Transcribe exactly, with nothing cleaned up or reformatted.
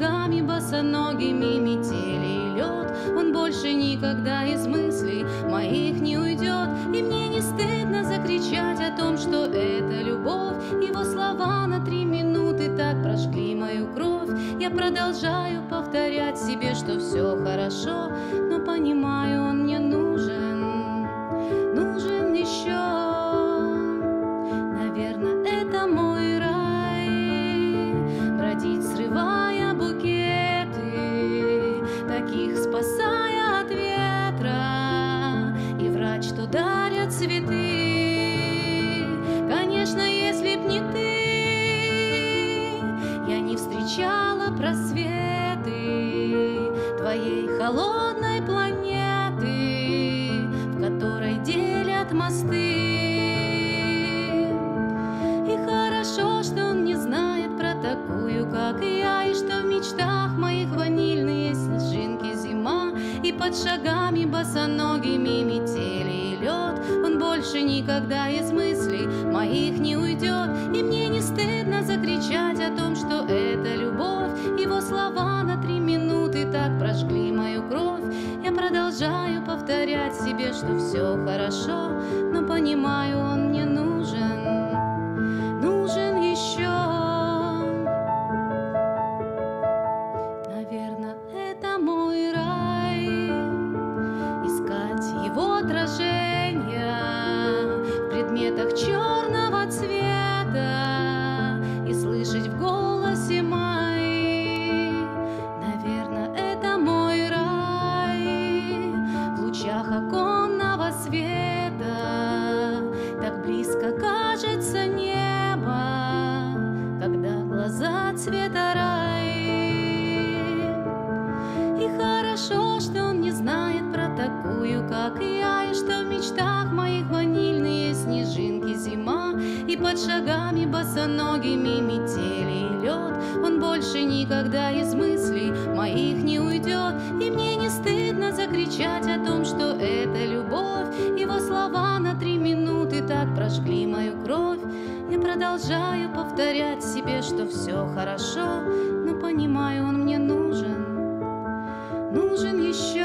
шагами босоногими метели и лед. Он больше никогда из мыслей моих не уйдет, и мне не стыдно закричать о том, что это любовь. Его слова на три минуты так прожгли мою кровь. Я продолжаю повторять себе, что все хорошо, но понимаю, он мне нужен, нужен еще. Наверное, это мой рай, бродить, срывая букеты, таких спасая от ветра, и врать, что дарят цветы. Конечно, если б не ты, я не встречала просветы твоей холодной планеты, в которой делят мосты. И хорошо, что он не знает про такую, как и я, и что в мечтах моих ванильные снежинки зима, и под шагами босоногими метели и лед. Он больше никогда из мыслей моих не уйдет, и мне не стыдно закричать о том, что это любовь. Его слова на три минуты так прожгли мою кровь. Я продолжаю повторять себе, что все хорошо, но понимаю, он мне нужен, нужен еще. Наверное, это мой рай, искать его отражение в предметах черного цвета и слышать в голосе май. Наверное, это мой рай, в лучах оконного света так близко кажется небо, когда глаза цвета рай. И хорошо, что он не знает про такую, как и я, и что в мечтах моих ванильные снежинки зима, и под шагами босоногими метели и лед. Он больше никогда из мыслей моих не уйдет, и мне не стыдно закричать о том, что это любовь. Его слова на три минуты так прожгли мою кровь. Я продолжаю повторять себе, что все хорошо, но понимаю, он мне нужен, нужен еще.